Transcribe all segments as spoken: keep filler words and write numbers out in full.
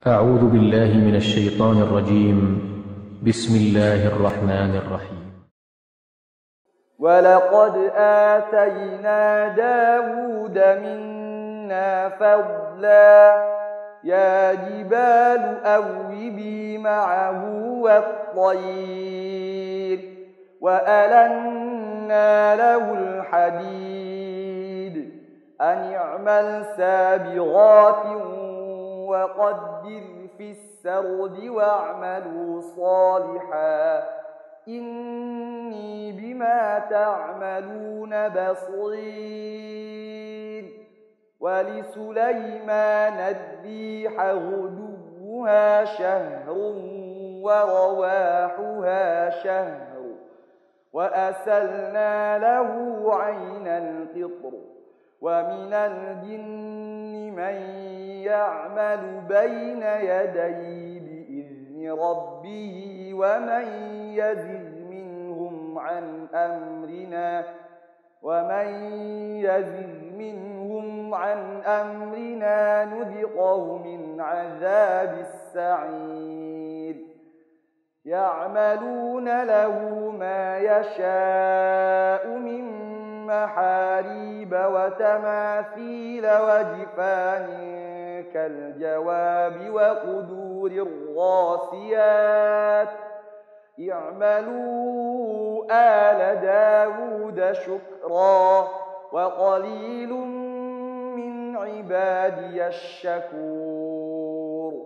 أعوذ بالله من الشيطان الرجيم. بسم الله الرحمن الرحيم. ولقد آتينا داود منا فضلا يا جبال أوبي معه والطير وألنا له الحديد أن اعمل سابغات وقدر في السرد واعملوا صالحا إني بما تعملون بصير. ولسليمان الريح غدوها شهر ورواحها شهر وأسلنا له عين القطر ومن الجن من يعمل بين يديه بإذن ربه ومن يزغ منهم عن أمرنا ومن يزغ منهم عن أمرنا نذقه من عذاب السعير. يعملون له ما يشاء من محاريب وتماثيل وجفان كالجواب وقدور الراسيات اعملوا آل داود شكرا وقليل من عبادي الشكور.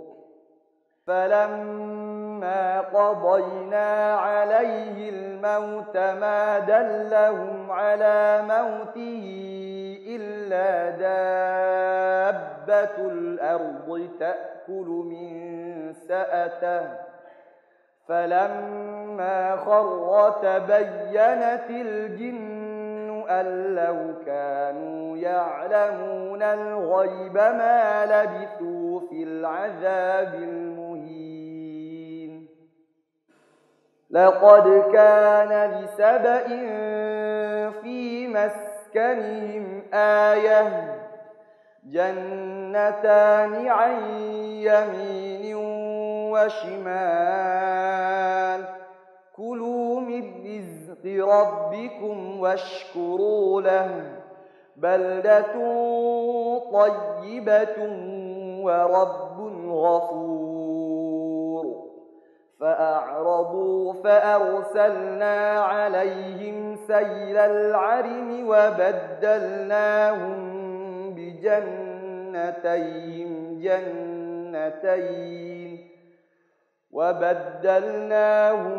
فلما قضينا عليه الموت ما دلهم على موته إلا دابة الأرض تأكل من سأته فلما خر تبينت الجن أن لو كانوا يعلمون الغيب ما لبثوا في العذاب المهين. لقد كان لسبإ في مسكنهم آية جنتان عن يمين وشمال كلوا من رزق ربكم واشكروا له بلدة طيبة ورب غفور. فأعرضوا فأرسلنا عليهم سيل العرم وبدلناهم بجنتيهم جنتين وبدلناهم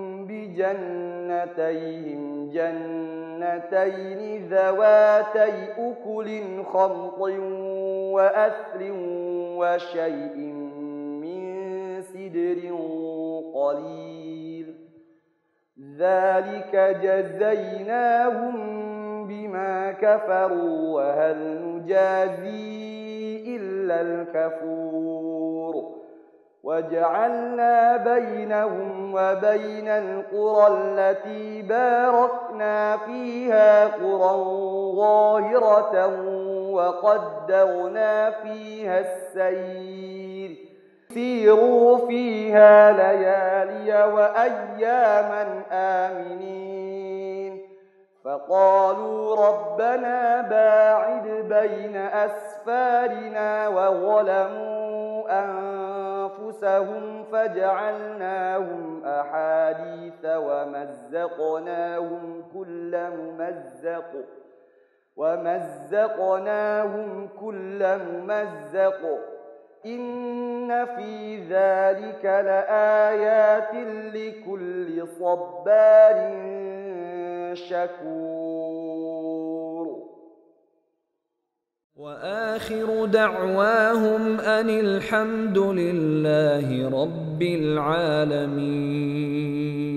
بجنتيهم جنتين ذواتي أكل خمط وأثل وشيء من سدر قليل ذلك جزيناهم بما كفروا وهل نجازي إلا الكفور. وجعلنا بينهم وبين القرى التي باركنا فيها قرى ظاهرة وقدرنا فيها السير سيروا فيها ليالي وأياما آمنين. فقالوا ربنا باعد بين أسفارنا وظلموا أنفسهم فجعلناهم أحاديث ومزقناهم كل ممزق ومزقناهم كل ممزق إن في ذلك لآيات لكل صبار شكور. وآخر دعواهم أن الحمد لله رب العالمين.